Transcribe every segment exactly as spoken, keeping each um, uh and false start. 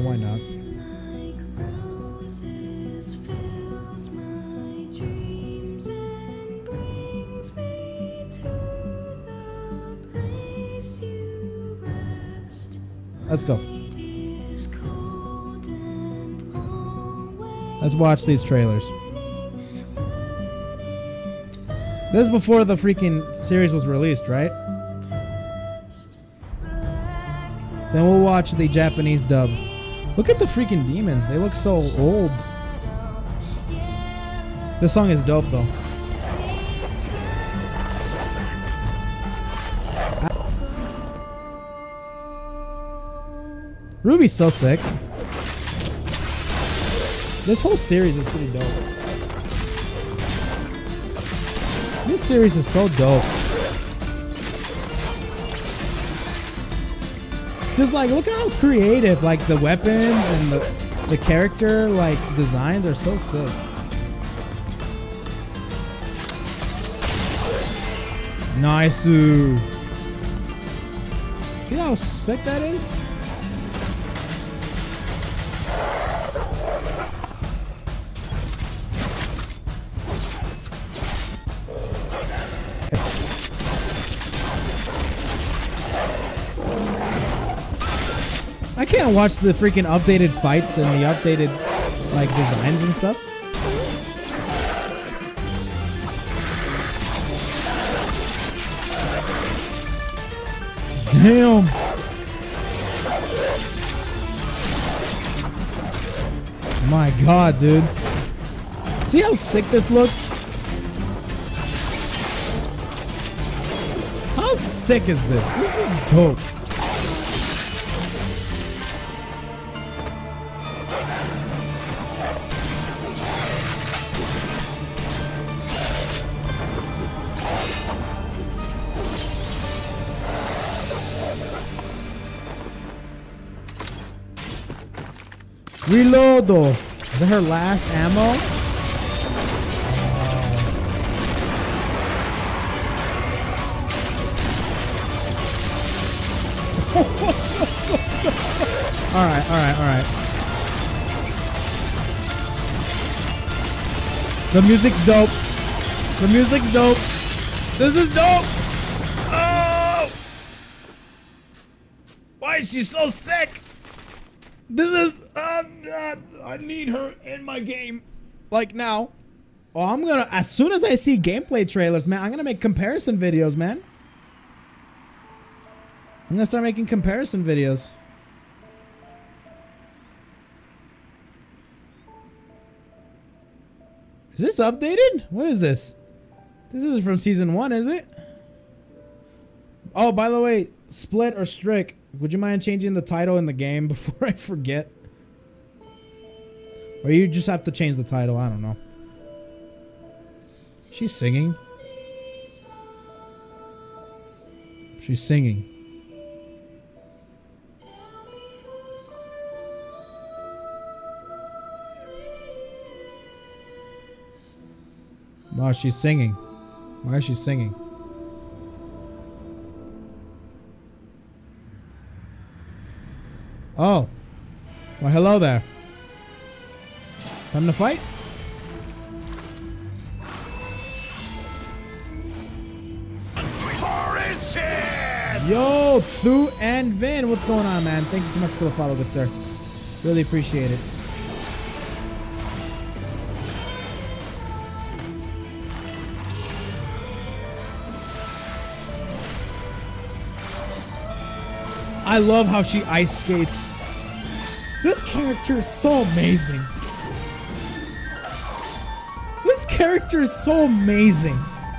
Why not? Let's go. Let's watch these trailers. This is before the freaking series was released, right? Then we'll watch the Japanese dub. Look at the freaking demons. They look so old. This song is dope, though. Ruby's so sick. This whole series is pretty dope. This series is so dope. Just like, look how creative, like the weapons and the, the character like designs are so sick. Nice. See how sick that is? I can't watch the freaking updated fights and the updated like designs and stuff. Damn. My God, dude. See how sick this looks? How sick is this? This is dope. Reloado. Is that her last ammo? Alright, alright, alright. The music's dope. The music's dope. This is dope. Oh! Why is she so sick? This is... Uh, uh, I need her in my game. Like now. Oh, I'm gonna... As soon as I see gameplay trailers, man, I'm gonna make comparison videos, man. I'm gonna start making comparison videos. Is this updated? What is this? This is from season one, is it? Oh, by the way, Split or Strick, would you mind changing the title in the game before I forget? Or you just have to change the title, I don't know. She's singing. She's singing. Wow, she's singing. Why is she singing? Oh. Well, hello there. Time to fight? Yo, Thu and Vin, what's going on, man? Thank you so much for the follow, good sir. Really appreciate it. I love how she ice skates. This character is so amazing. This character is so amazing.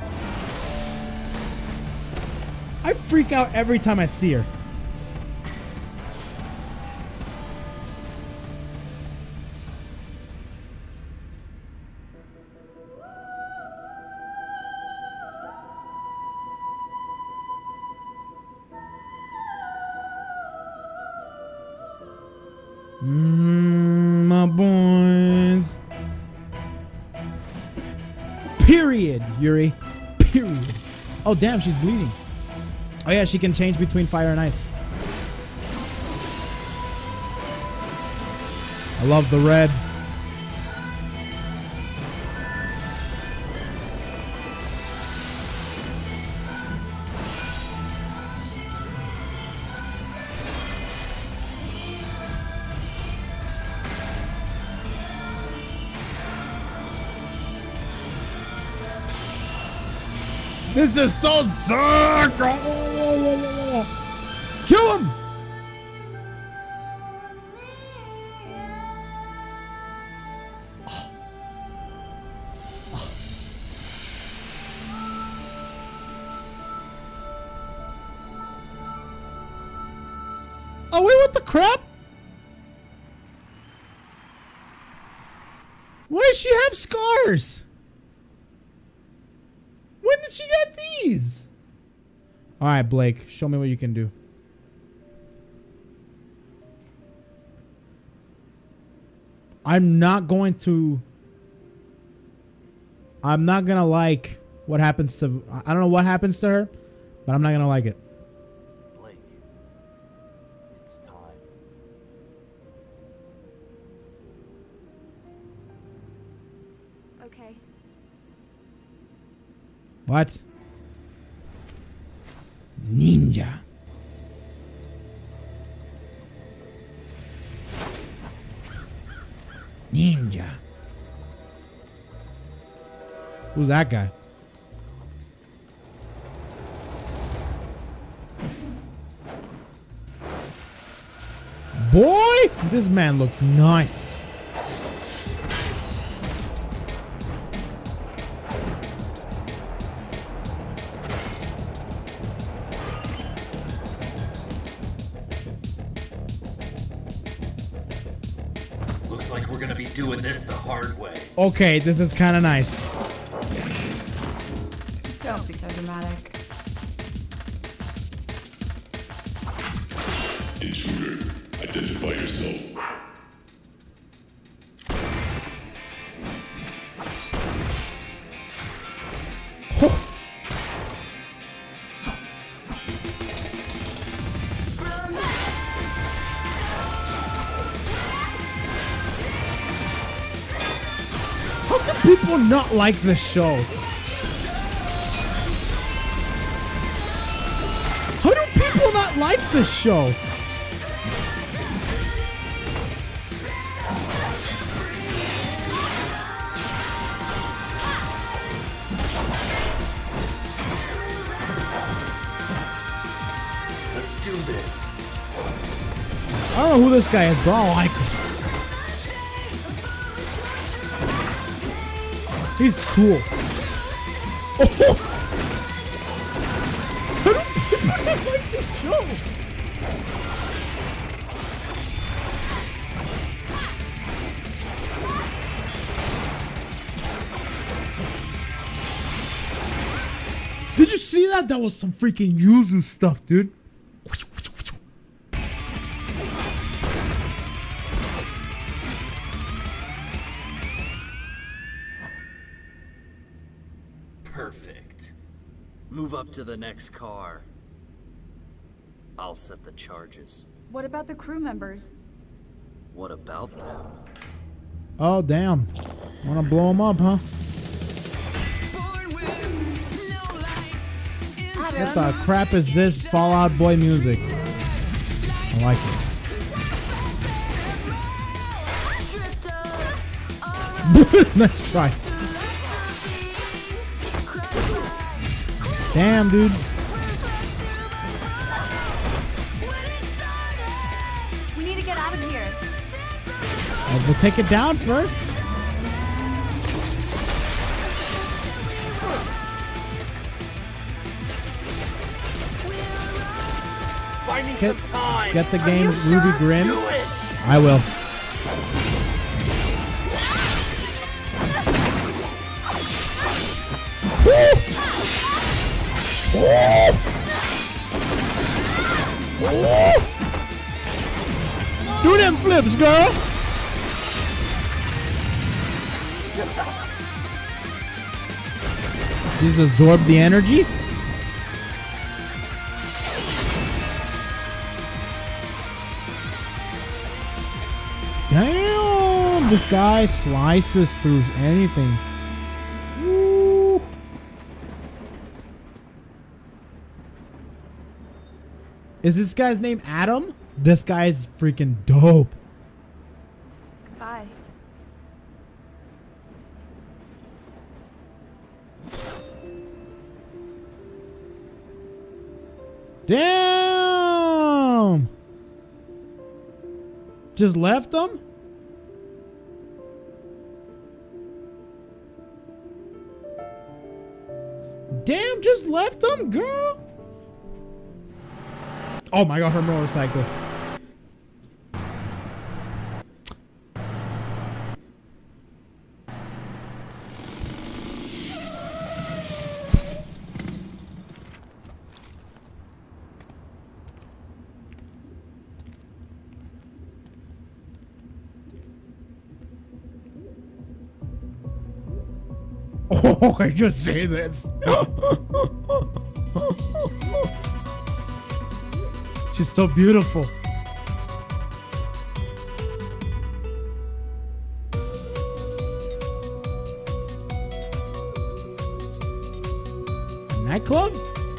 I freak out every time I see her. Mm, my boys. Period, Yuri. Period. Oh, damn, she's bleeding. Oh, yeah, she can change between fire and ice. I love the red. This is so sick! Kill him! Oh, wait, what the crap? Why does she have scars? When did she get these? All right, Blake, show me what you can do. I'm not going to... I'm not gonna like what happens to... I don't know what happens to her, but I'm not gonna like it. Blake, it's time. Okay. What? Ninja. Ninja. Who's that guy? Boy, this man looks nice. Looks like we're gonna be doing this the hard way. Okay, this is kind of nice. Don't be so dramatic. Intruder, identify yourself. How can people not like this show? How do people not like this show? Let's do this. I don't know who this guy is, but I like him. He's cool. Oh! How do people not like this show? Did you see that? That was some freaking Yuzu stuff, dude. Perfect. Move up to the next car. I'll set the charges. What about the crew members? What about them? Oh, damn. Wanna blow him up, huh? What the crap is this Fall Out Boy music? I like it. Nice try. Damn, dude. We need to get out of here. Uh, we'll take it down first. Find me Get, some time. get the Are game, you Ruby sure? Grin. Do it. I will. Do them flips, girl. Just absorb the energy. Damn. this guy slices through anything. Woo. Is this guy's name Adam? This guy is freaking dope. Bye. Damn! Just left them? Damn, just left them, girl. Oh my god, her motorcycle. Oh, I just say this. She's so beautiful. Nightclub?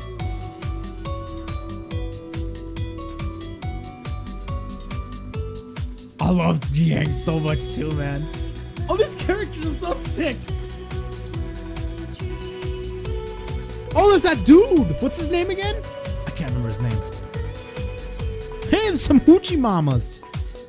I love Yang so much too, man. Oh, this character is so sick. Oh, there's that dude. What's his name again? I can't remember his name. Hey, there's some hoochie mamas.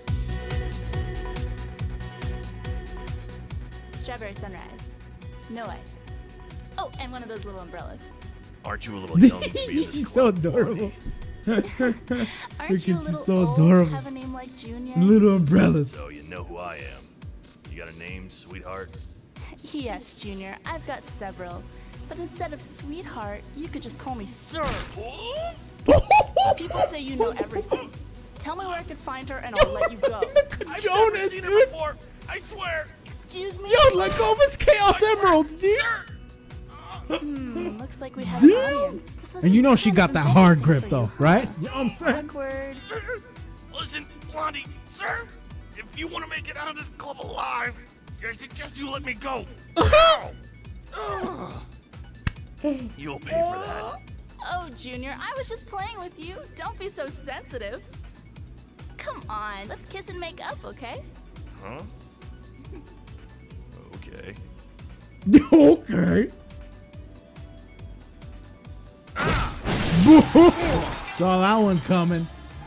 Strawberry sunrise. No ice. Oh, and one of those little umbrellas. Aren't you a little young to be in this She's so club, adorable. Aren't you a Freaking little so old to adorable. have a name like Junior? Little umbrellas. So you know who I am. You got a name, sweetheart? Yes, Junior. I've got several. But instead of sweetheart, you could just call me Sir. People say you know everything. Tell me where I can find her and I'll let you go. I've Jonas, never seen her dude. before. I swear. Excuse me? Yo, let go of his chaos emeralds, dude. Sir. Hmm, looks like we have an Damn. audience. This must And be you know she kind got of that hard embarrassing grip for though, you. right? You know what I'm saying? Awkward. Listen, Blondie, sir. If you want to make it out of this club alive, I suggest you let me go. Ow! Ugh. You'll pay for that. Oh, Junior, I was just playing with you. Don't be so sensitive. Come on, let's kiss and make up, okay? Huh? Okay. Okay. Saw that one coming.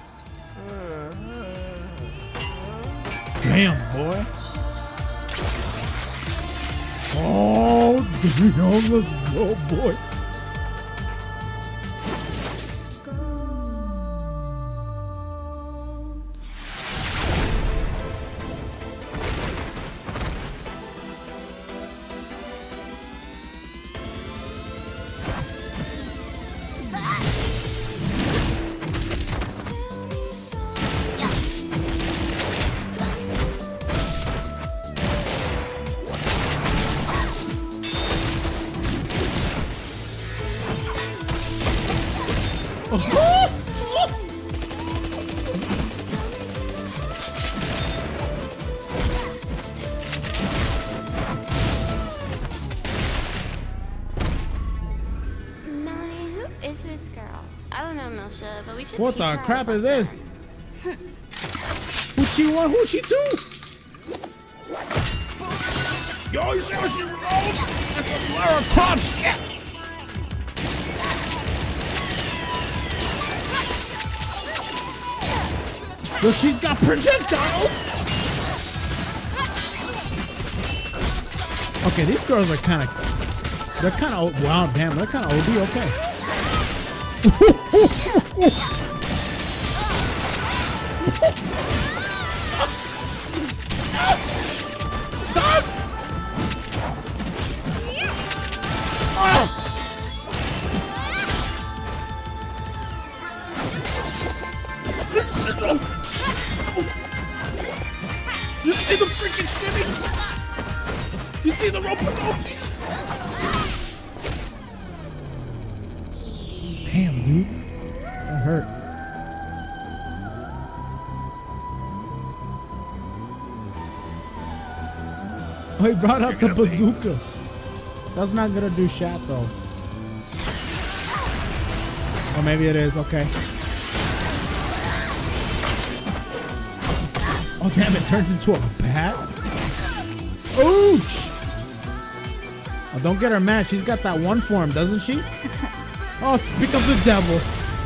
Damn, boy. Oh, damn, let's go, boy. Melanie, who is this girl? I don't know, Milsha, but we should What teach the her how to crap is box this? her. Hoochie one, hoochie two. Yo, you see how she rolls? That's some Lara Croft shit. Yo, she's got projectiles. Okay, these girls are kind of, they're kind of, wow, damn, they're kind of O D, okay. Stop! Oh. You see the freaking shimmies? You see the rope ropes? Damn, dude. That hurt. Oh, he brought out the bazooka. That's not gonna do shit though. Or maybe it is. Okay. Oh damn! It turns into a bat. Ouch! Oh, don't get her mad. She's got that one form, doesn't she? Oh, speak of the devil.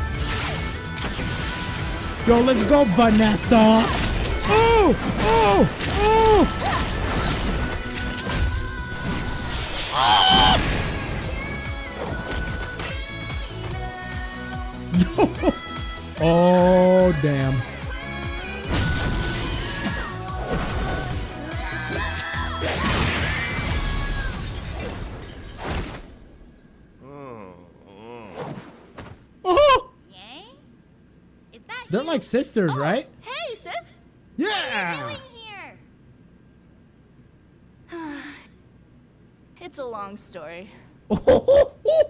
Yo, let's go, Vanessa. Oh! Oh! Oh! Oh, damn. Oh! Yay? Is that They're you? like sisters, Oh, right? Hey, sis. Yeah. What are you doing here? It's a long story.